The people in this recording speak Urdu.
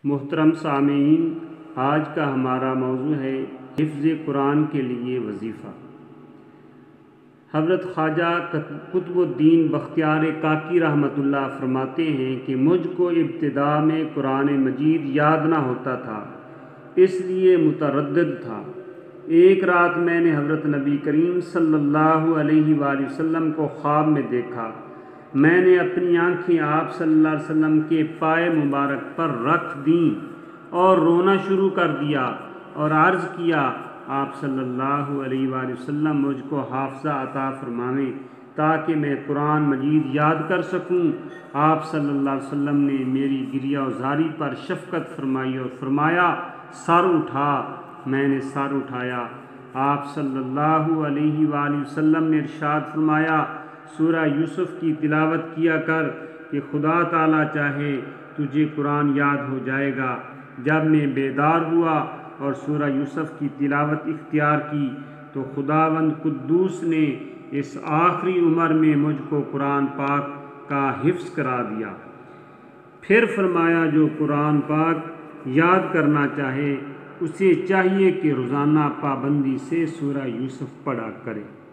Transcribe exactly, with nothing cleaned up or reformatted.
محترم سامعین، آج کا ہمارا موضوع ہے حفظ قرآن کے لیے وظیفہ۔ حضرت خواجہ قطب الدین بختیار کاکی رحمۃ اللہ فرماتے ہیں کہ مجھ کو ابتدا میں قرآن مجید یاد نہ ہوتا تھا، اس لیے متردد تھا۔ ایک رات میں نے حضرت نبی کریم صلی اللہ علیہ وآلہ وسلم کو خواب میں دیکھا۔ میں نے اپنی آنکھیں آپ صلی اللہ علیہ وسلم کے پائے مبارک پر رکھ دیں اور رونا شروع کر دیا اور عرض کیا، آپ صلی اللہ علیہ وآلہ وسلم مجھ کو حافظہ عطا فرمائیں تاکہ میں قرآن مجید یاد کر سکوں۔ آپ صلی اللہ علیہ وسلم نے میری گریہ وزاری پر شفقت فرمائی اور فرمایا، سر اٹھا۔ میں نے سر اٹھایا۔ آپ صلی اللہ علیہ وآلہ وسلم نے ارشاد فرمایا، سورہ یوسف کی تلاوت کیا کر کہ خدا تعالیٰ چاہے تجھے قرآن یاد ہو جائے گا۔ جب میں بیدار ہوا اور سورہ یوسف کی تلاوت اختیار کی تو خداوند قدوس نے اس آخری عمر میں مجھ کو قرآن پاک کا حفظ کرا دیا۔ پھر فرمایا، جو قرآن پاک یاد کرنا چاہے اسے چاہیے کہ روزانہ پابندی سے سورہ یوسف پڑھا کرے۔